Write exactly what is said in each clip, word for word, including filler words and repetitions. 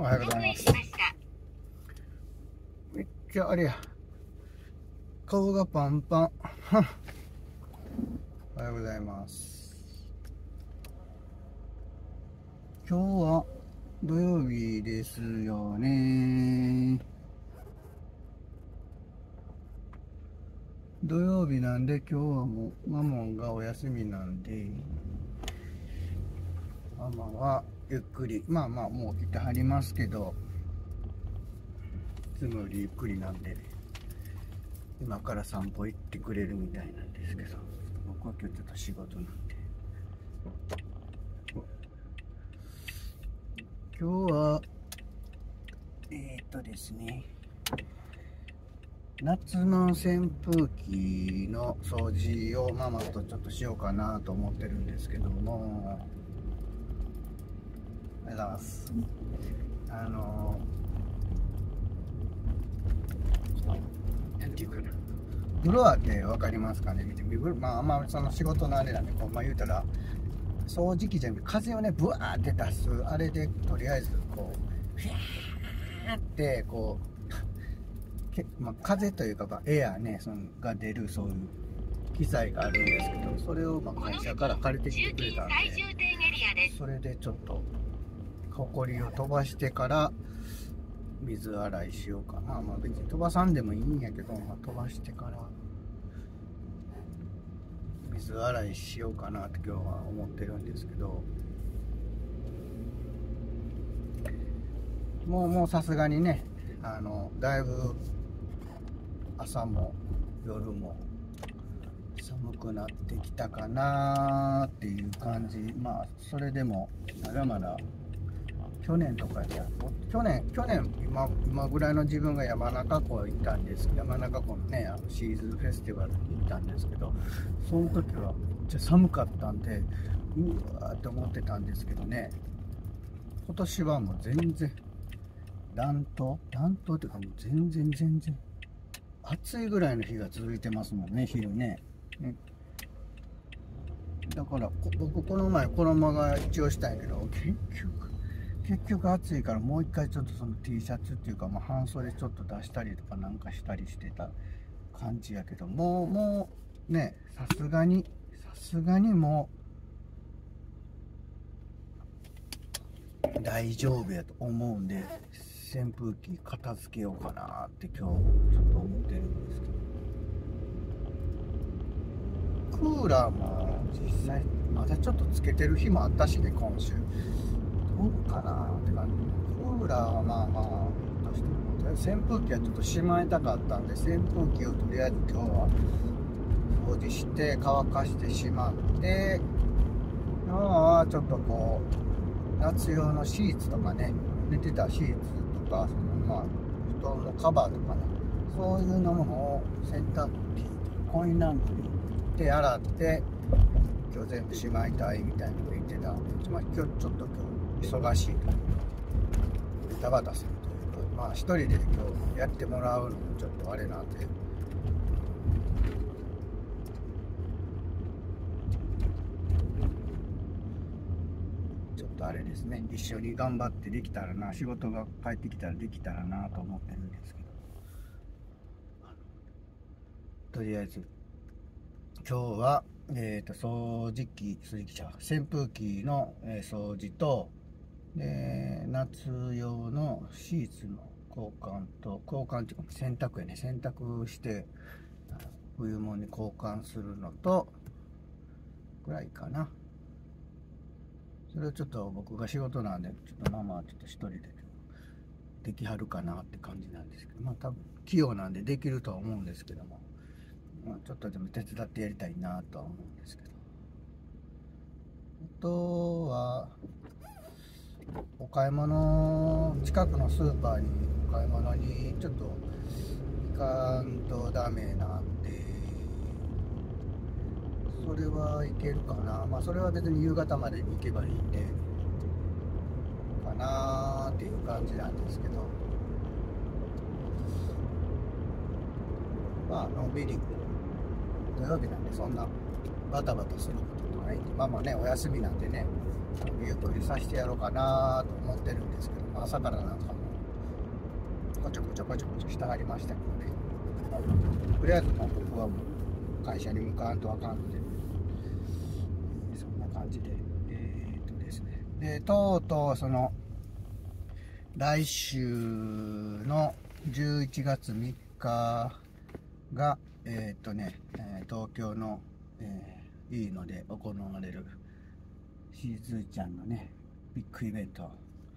はようございます。めっちゃあれや、顔がパンパン。おはようございます。今日は土曜日ですよね。土曜日なんで今日はもうマモンがお休みなんで、ママはゆっくり、まあまあもう来てはりますけど、いつもよりゆっくりなんで、今から散歩行ってくれるみたいなんですけど、僕は今日ちょっと仕事なんで。今日は、えー、っとですね、夏の扇風機の掃除をママとちょっとしようかなと思ってるんですけども、おはようございます。あのなんていうかな、ブロワーって分かりますかね。見てみ、まああんまその仕事のあれなんで、こう、まあ言うたら掃除機じゃなくて風をねブワーって出すあれで、とりあえずこうフィーってこうけ、まあ、風というか、まあ、エアーね、そのが出るそういう機材があるんですけど、それをまあ会社から借りてきてくれたんで、それでちょっとほこりを飛ばしてから水洗いしようかな。まあ別に飛ばさんでもいいんやけど、まあ、飛ばしてから水洗いしようかなって今日は思ってるんですけど、もうもうさすがにね、あのだいぶ朝も夜も寒くなってきたかなーっていう感じ。まあそれでもまだまだ去年とかや去年去年 今, 今ぐらいの自分が山中湖行ったんですけど、山中湖のね、あのシーズンフェスティバルに行ったんですけど、その時はめっちゃ寒かったんで、うわーって思ってたんですけどね、今年はもう全然暖冬暖冬っていうか、もう全然全然暑いぐらいの日が続いてますもんね、昼ね。ね、だから僕この前衣が一応したんやけど、結局結局暑いからもう一回ちょっとその T シャツっていうか、まあ、半袖ちょっと出したりとかなんかしたりしてた感じやけど、もうもうね、さすがにさすがにもう大丈夫やと思うんで、扇風機片付けようかなって今日ちょっと思ってるんですけど、クーラーも実際まだちょっとつけてる日もあったしね、今週どうかなって感じ。クーラーはまあまあとしても、扇風機はちょっとしまいたかったんで、扇風機をとりあえず今日は掃除して乾かしてしまって、今日はちょっとこう夏用のシーツとかね、寝てたシーツとか、そのまあ布団のカバーとかね、そういうのも洗濯機コインランドリーに行って洗って、今日全部しまいたいみたいなのを言ってたんで、まあ、今日ちょっと今日忙しいというか、バタバタするというか、まあ一人で今日やってもらうのもちょっとあれなんで、ちょっとあれですね、一緒に頑張ってできたらな、仕事が帰ってきたらできたらなと思ってるんですけど、とりあえず今日はえーと掃除機、掃除機ちゃう、扇風機の掃除と、で夏用のシーツの交換と、交換っていうか洗濯やね、洗濯して冬物に交換するのとぐらいかな。それをちょっと僕が仕事なんで、ちょっとママはちょっと一人でできはるかなって感じなんですけど、まあ多分器用なんでできるとは思うんですけども、まあ、ちょっとでも手伝ってやりたいなとは思うんですけど、あとはお買い物、近くのスーパーにお買い物にちょっと行かんとダメなんで、それはいけるかな。まあそれは別に夕方までに行けばいいんでかなーっていう感じなんですけど、まあのんびり土曜日なんで、そんなバタバタすることないんで、まあまあね、お休みなんでね、ゆっくりさせてやろうかなと思ってるんですけど、朝からなんかもうこちょこちょこちょこちょしてはりましたけどね。とりあえずもう僕はもう会社に向かわんとあかんので、そんな感じで、えー、っとですね。で、とうとうその来週のじゅういちがつみっかが、えー、っとね、東京の、えー、いいので行われるしずちゃんのね、ビッグイベント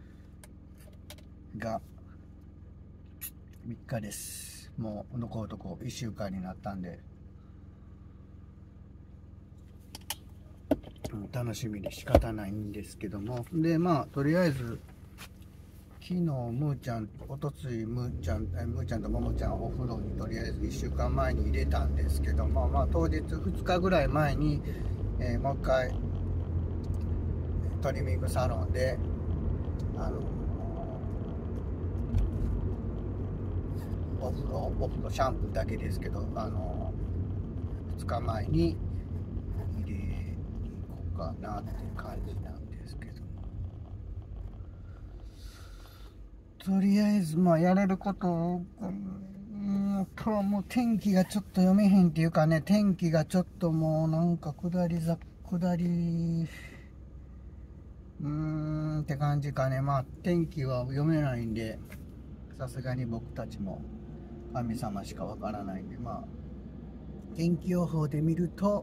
がみっかです。もう残るとこいっしゅうかんになったんで、楽しみで仕方ないんですけども、でまあとりあえず昨日むーちゃん、おとついむーちゃん、むーちゃんとももちゃんお風呂にとりあえずいっしゅうかんまえに入れたんですけども、まあ当日ふつかぐらい前に、えー、もう一回トリミングサロンであのお風呂、お風呂シャンプーだけですけど、あのふつかまえに入れに行こうかなっていう感じなんですけど、とりあえずまあやれることを、うんともう天気がちょっと読めへんっていうかね、天気がちょっともうなんか下りざ下りうーんって感じかね。まあ天気は読めないんで、さすがに僕たちも神様しかわからないんで、まあ天気予報で見ると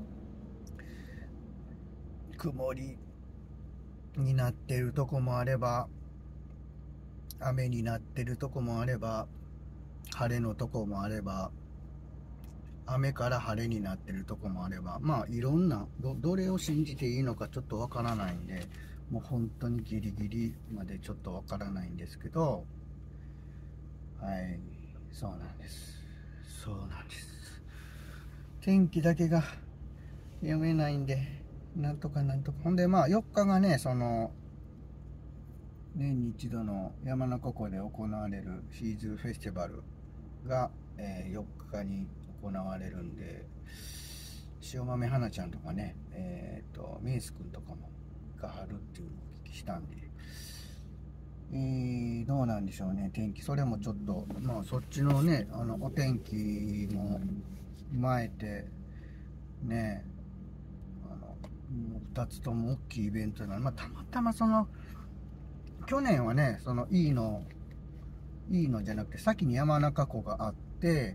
曇りになってるとこもあれば、雨になってるとこもあれば、晴れのとこもあれば、雨から晴れになってるとこもあれば、まあいろんな ど, どれを信じていいのかちょっとわからないんで、もう本当にギリギリまでちょっとわからないんですけど、はい、そうなんです。そうなんです。天気だけが読めないんで、なんとかなんとか。ほんでまあよっかがね、その年に一度の山中湖で行われるシーズンフェスティバルが、えー、よっかに行われるんで、塩豆花ちゃんとかね、えっとミンス君とかもがあるっていうのをお聞きしたんで、えー、どうなんでしょうね、天気。それもちょっとまあそっちのね、あのお天気も踏まえてね、あのふたつとも大きいイベントなので、まあ、たまたまその去年はね、そのいいのいいのじゃなくて先に山中湖があって、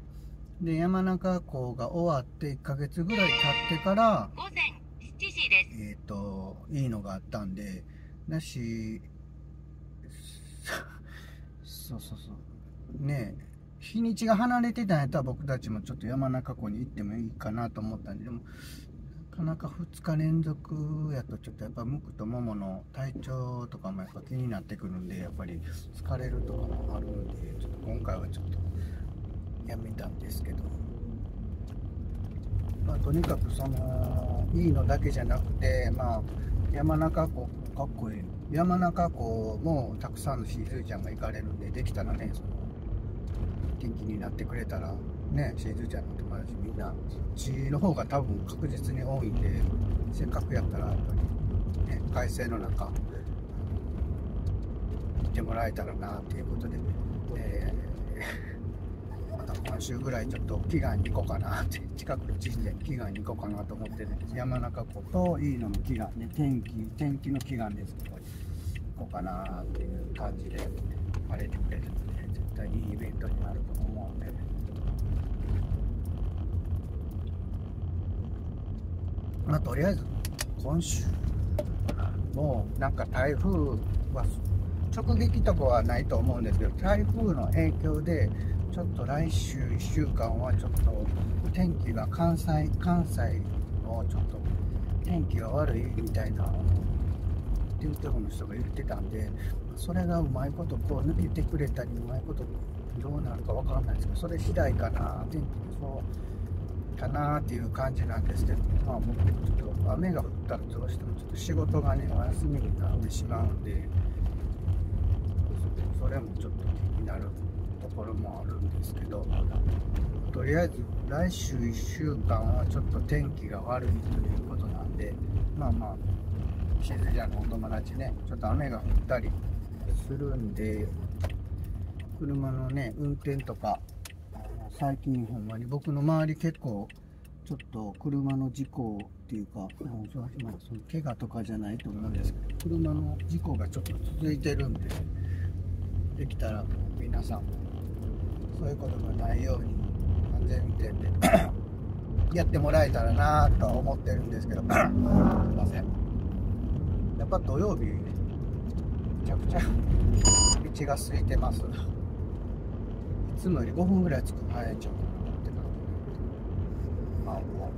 で山中湖が終わっていっかげつぐらい経ってから午前しちじです。 えっといいのがあったんで、だしそうそうそうねえ、日にちが離れてたんやったら僕たちもちょっと山中湖に行ってもいいかなと思ったんで、でもなかなかふつか連続やとちょっとやっぱムクとモモの体調とかもやっぱ気になってくるんで、やっぱり疲れるとかもあるんで、ちょっと今回はちょっとやめたんですけど、まあとにかくそのいいのだけじゃなくて、まあ山中湖かっこいい山中湖もたくさんのシーズーちゃんが行かれるんで、できたらね、その元気になってくれたらね、シーズーちゃんの友達みんなそっちの方が多分確実に多いんで、せっかくやったらやっぱりね、快晴の中行ってもらえたらなっていうことで、えー、また今週ぐらいちょっと祈願に行こうかなって、近くの神社に祈願に行こうかなと思ってね、山中湖といいのの祈願ね、天気天気の祈願ですけど行こうかなっていう感じで晴れてくれるので、絶対いいイベントになると思うんで、まあとりあえず今週もうなんか台風は直撃とかはないと思うんですけど、台風の影響でちょっと来週いっしゅうかんはちょっと天気が関西関西のちょっと天気が悪いみたいなっていうところの人が言ってたんで、それがうまいことこう抜けてくれたり、うまいことどうなるかわからないですけど、それ次第かな、天気もそうかなっていう感じなんですけど、まあ僕ちょっと雨が降ったらどうしてもちょっと仕事がねお休みになってしまうんで、それもちょっと気になるところもあるんですけど、 とりあえず来週いっしゅうかんはちょっと天気が悪いということなんで、まあまあしずちゃんのお友達ね、ちょっと雨が降ったりするんで、車のね運転とか最近ほんまに僕の周り結構ちょっと車の事故っていうか、そのその怪我とかじゃないと思うんですけど、車の事故がちょっと続いてるんで、できたら皆さんもそういうことがないように安全運転でやってもらえたらなとは思ってるんですけどすいません。やっぱ土曜日めちゃくちゃ道が空いてます。いつもよりごふんぐらい着くの早いんちゃうかなって感じ。まあも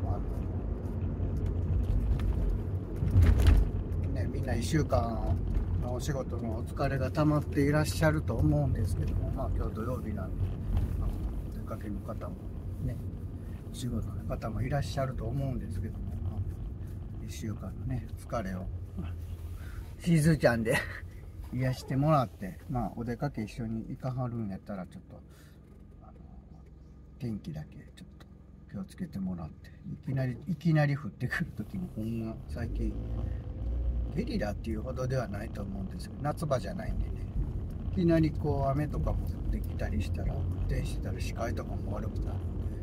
うあのね、みんないっしゅうかんのお仕事のお疲れが溜まっていらっしゃると思うんですけども、まあ今日土曜日なんで、まあ、お出かけの方もね、お仕事の方もいらっしゃると思うんですけども、まあ、いっしゅうかんのね疲れをしずちゃんで癒してもらって、まあお出かけ一緒に行かはるんやったらちょっとあの天気だけちょっと気をつけてもらって、いきなりいきなり降ってくる時にほんま最近ゲリラっていうほどではないと思うんですけど、夏場じゃないんでね、いきなりこう雨とかも降ってきたりしたら、運転してたら視界とかも悪くなる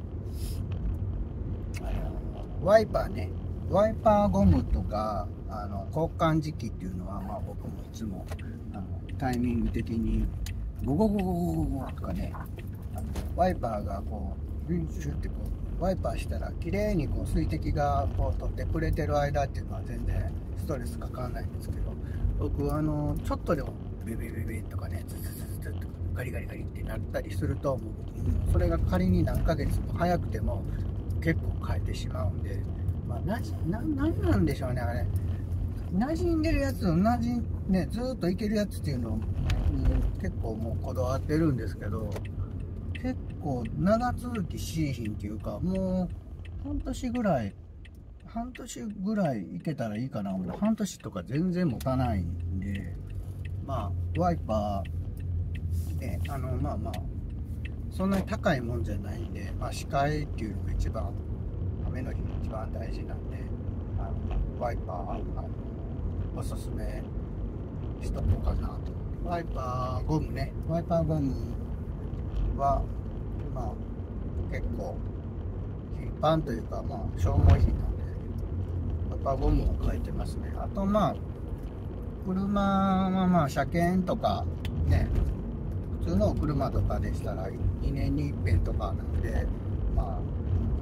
んで、あのワイパーね、ワイパーゴムとかあの交換時期っていうのは、まあ僕もいつもあのタイミング的にゴゴゴゴゴゴゴとかね、あのワイパーがこうシュッシュってこうワイパーしたら綺麗にこう水滴がこう取ってくれてる間っていうのは全然ストレスかかんないんですけど、僕はあのちょっとでもビビビビとかね、ズズズズズとかガリガリガリってなったりすると、もうそれが仮に何ヶ月も早くても結構変えてしまうんで、まあなじななんなんでしょうね、あれ馴染んでるやつ、同じねずーっといけるやつっていうのを、うん、結構もうこだわってるんですけど、結構長続きしいひんっていうか、もう半年ぐらい半年ぐらいいけたらいいかな。半年とか全然持たないんで、まあワイパーね、あのまあまあそんなに高いもんじゃないんで、まあ視界っていうのが一番雨の日が一番大事なんで、あのワイパーあのおすすめしとこうかなと。ワイパーゴムね、ワイパーゴムはまあ結構頻繁というか、まあ消耗品なんでワイパーゴムを変えてますね。あとまあ車はまあ車検とかね、普通の車とかでしたらにねんにいっぺんとかなんで、まあ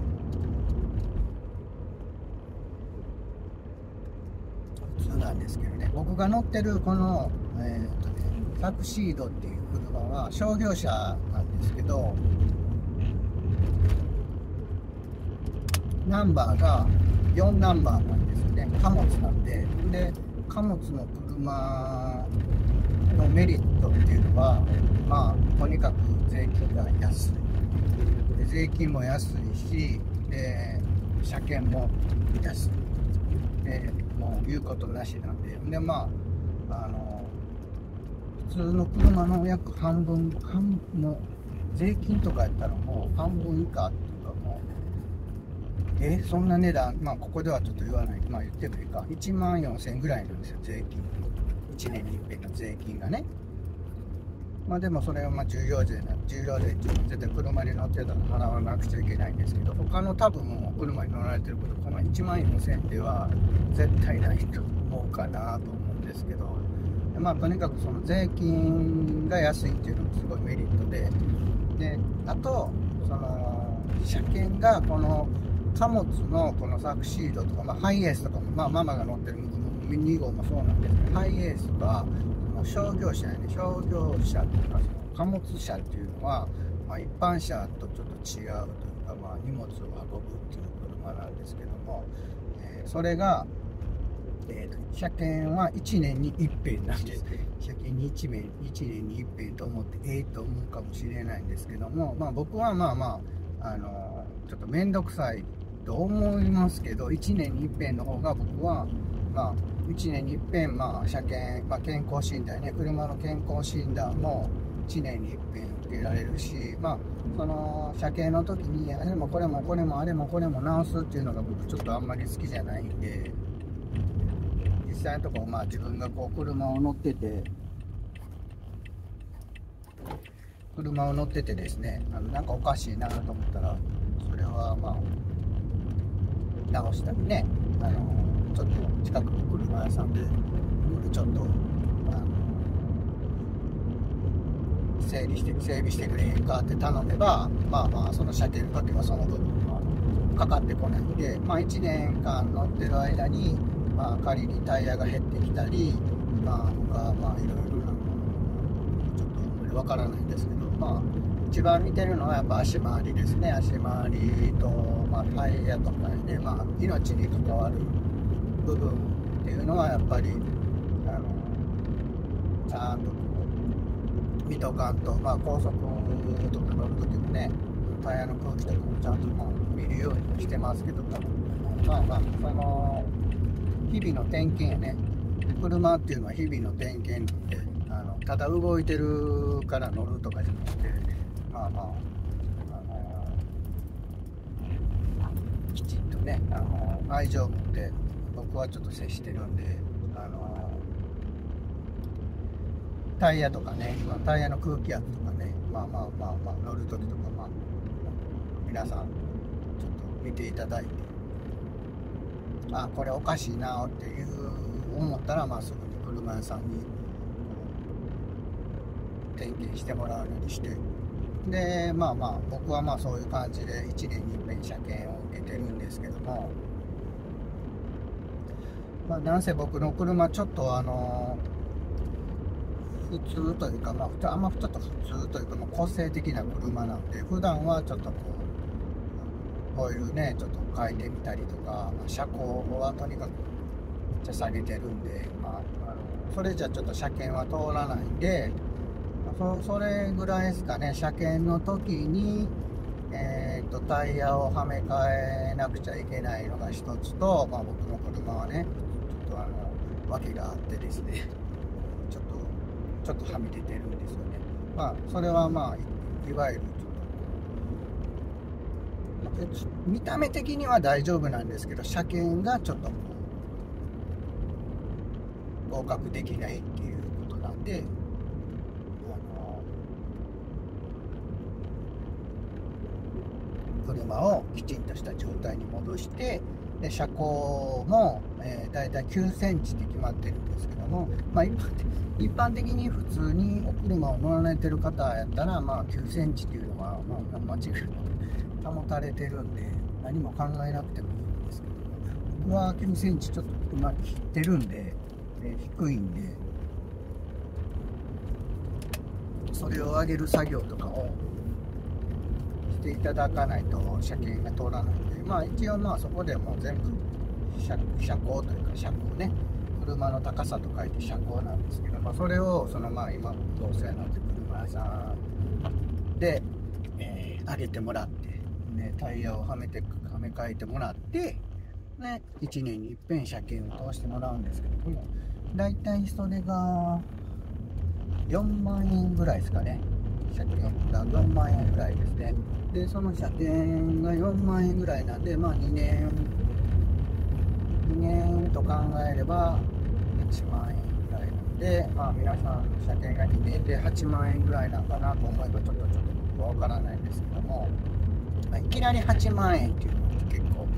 普通なんですけどね。僕が乗ってるこの、えーとね、タクシードっていう車は商業車なんですけど、ナンバーがよんナンバーなんですよね。貨物なんで、で貨物の車のメリットっていうのは、まあとにかく税金が安い、で税金も安いし、で車検も安いで、もう言うことなしなんで、でまああの普通の車の約半分半も税金とかやったらもう半分以下っていうか、もうえそんな値段、まあここではちょっと言わない、まあ言ってもいいか、いちまんよんせんぐらいなんですよ、税金。いちねんにいっぺんの税金がね。まあでもそれはまあ重要税な重要税って絶対車に乗ってたら払わなくちゃいけないんですけど、他の多分もう車に乗られてること、このいちまんよんせんでは絶対ないと思うかなと思うんですけど、まあとにかくその税金が安いっていうのもすごいメリットで、であとその車検がこの貨物のこのサクシードとか、まあ、ハイエースとかも、まあ、ママが乗ってるに号もそうなんですけど、ハイエースは商業車やね、商業車というか貨物車っていうのは、まあ、一般車とちょっと違うというか、まあ、荷物を運ぶっていう車なんですけども、えー、それが、えーと、車検はいちねんにいっぺんなんです。車検にいちねんにいっぺんと思ってええと思うかもしれないんですけども、まあ、僕はまあまあ、あのー、ちょっと面倒くさいと思いますけど、いちねんにいっぺんの方が僕はまあいちねんにいっぺん、まあ車検、まあ、健康診断ね、車の健康診断もちねんにいっぺん受けられるし、まあその車検の時にあれもこれもこれもあれもこれも直すっていうのが僕ちょっとあんまり好きじゃないんで、実際のところまあ自分がこう車を乗ってて車を乗っててですね、あのなんかおかしいなと思ったら、それはまあ直したりね、あのちょっと近くの車屋さんでちょっとあの整理して整備してくれへんかって頼めば、まあまあその車検の時はその分はかかってこないんで、まあいちねんかん乗ってる間に、まあ仮にタイヤが減ってきたり、まあ他まあいろいろなちょっとあんまりわからないんですけど、まあ一番見てるのはやっぱ足回りですね。足回りと、まあ、タイヤとかで、まあ、命に関わる部分っていうのはやっぱりあのちゃんとこう見とかんと、まあ、高速とか乗る時もね、タイヤの空気とかもちゃんとまあ見るようにしてますけど、まあまあその日々の点検やね。車っていうのは日々の点検なんで、あのただ動いてるから乗るとかじゃなくて、まあまあ、あのー、きちんとね、あのー、愛情を持って僕はちょっと接してるんで、あのー、タイヤとかね、まあ、タイヤの空気圧とかね、まあまあまあまあ乗るときとか、まあ皆さんちょっと見ていただいて、あ、これおかしいなっていう思ったら、まあすぐに車屋さんに点検してもらうようにして、でまあまあ僕はまあそういう感じでいちねんにいっぺん車検を受けてるんですけども、まあなんせ僕の車ちょっとあの普通というか、まあ普通あんまちょっと普通というか、まあ、個性的な車なんで、普段はちょっとこうホイールねちょっと変えてみたりとか、まあ、車高はとにかくめっちゃ下げてるんで、まあ、あのそれじゃちょっと車検は通らないんで、そ, それぐらいですかね。車検の時に、えー、とタイヤをはめ替えなくちゃいけないのが一つと、まあ、僕の車はねちょっとあの訳があってですね、ちょっとちょっとはみ出てるんですよね。まあそれはまあ い, いわゆるちょっと見た目的には大丈夫なんですけど、車検がちょっとこう合格できないっていうことなんで、車をきちんとした状態に戻して、で車高も、えー、だいたいきゅうセンチって決まってるんですけども、まあ、一般的一般的に普通にお車を乗られてる方やったら、まあ、きゅうセンチっていうのは、まあ、間違いなく保たれてるんで何も考えなくてもいいんですけど、僕はきゅうセンチちょっと車切ってるんで、えー、低いんで、それを上げる作業とかをしていただかないと車検が通らないので、まあ一応まあそこでもう全部 車, 車高というか車高ね、車の高さと書いて車高なんですけど、まあ、それをそのまあ今どうせなんて車屋さんで、えー、上げてもらって、ね、タイヤをはめてはめ替えてもらって、ね、いちねんにいっぺん車検を通してもらうんですけども、だいたいそれがよんまんえんぐらいですかね。車検がよんまんえんぐらいですね。でその車検がよんまんえんぐらいなんで、まあにねんにねんと考えればいちまんえんぐらいなんで、まあ皆さん車検がにねんではちまんえんぐらいなんかなと思えばちょっとちょっとわからないんですけども、まあ、いきなりはちまんえんっていうのって結構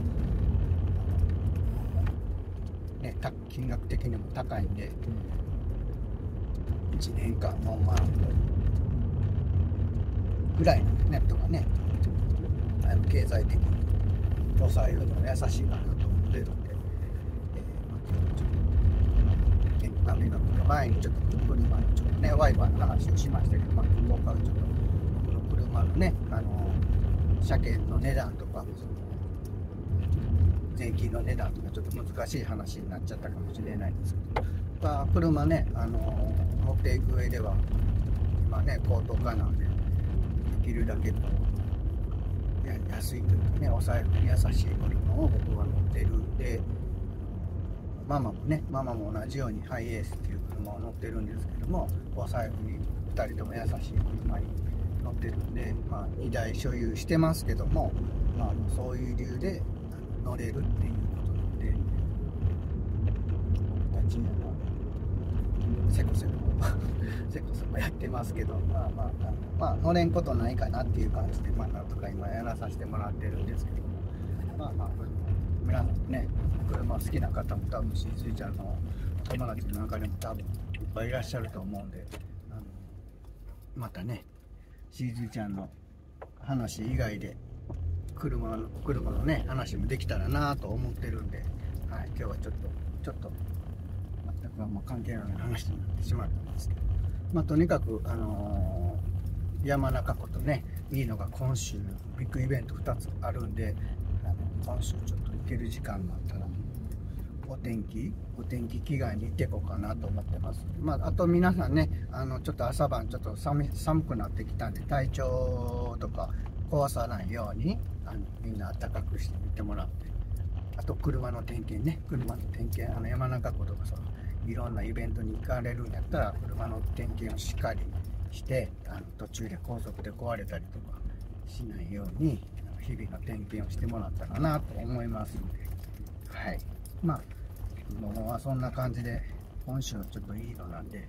ね、金額的にも高いんで、いちねんかんよんまんぐらいなんでねとかね、あの経済的に抑えるのも優しいかなと思ってるんで、えー、ちょっとね、前にちょっと車のちょっとねワイパーの話をしましたけど、まあ、今回はちょっとこの車のね、あの車検の値段とかその税金の値段とかちょっと難しい話になっちゃったかもしれないんですけど、まあ、車ね、あの持っていく上では今ね高騰化なんで、できるだけこうや安いというかね、お財布に優しい車を僕は乗ってるんで、ママもねママも同じようにハイエースっていう車を乗ってるんですけども、お財布に負たりとも優しい車に乗ってるんで、まあ、にだい所有してますけども、まあ、そういう理由で乗れるっていうことなんで、僕たちせこせこせこせこやってますけど、まあまあ、まあ、乗れんことないかなっていう感じで、まあ、なんとか今やらさせてもらってるんですけども、まあまあ、皆さんね、車好きな方も多分、しずいちゃんの友達の中でも多分いっぱいいらっしゃると思うんで、あのまたね、しずいちゃんの話以外で、車の、車のね、話もできたらなと思ってるんで、はい、今日はちょっと、ちょっと、全くまあ関係ない話になってしまったんですけど、まあ、とにかく、あのー、山中湖とね、いいのが今週ビッグイベントふたつあるんで、あの今週ちょっと行ける時間があったら、お天気、お天気祈願に行っていこうかなと思ってます。まあ、あと皆さんね、あのちょっと朝晩ちょっと 寒, 寒くなってきたんで、体調とか壊さないように、あのみんな暖かくしてみてもらって、あと車の点検ね、車の点検、あの山中湖とかそのいろんなイベントに行かれるんやったら、車の点検をしっかりして、あの途中で高速で壊れたりとかしないように、日々の点検をしてもらったらなと思いますので、はい。まあ、もうそんな感じで、今週ちょっといいのなんで、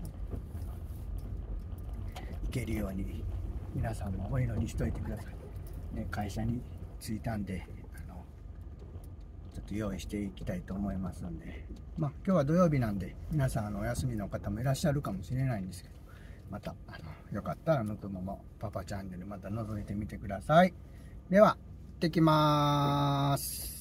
行けるように、皆さんもお祈りしといてください。ね、会社に着いたんで、あの、ちょっと用意していきたいと思いますんで、まあ、今日は土曜日なんで、皆さんあのお休みの方もいらっしゃるかもしれないんですけど、また、あの、よかったら、ぬくももパパチャンネルまた覗いてみてください。では、行ってきまーす。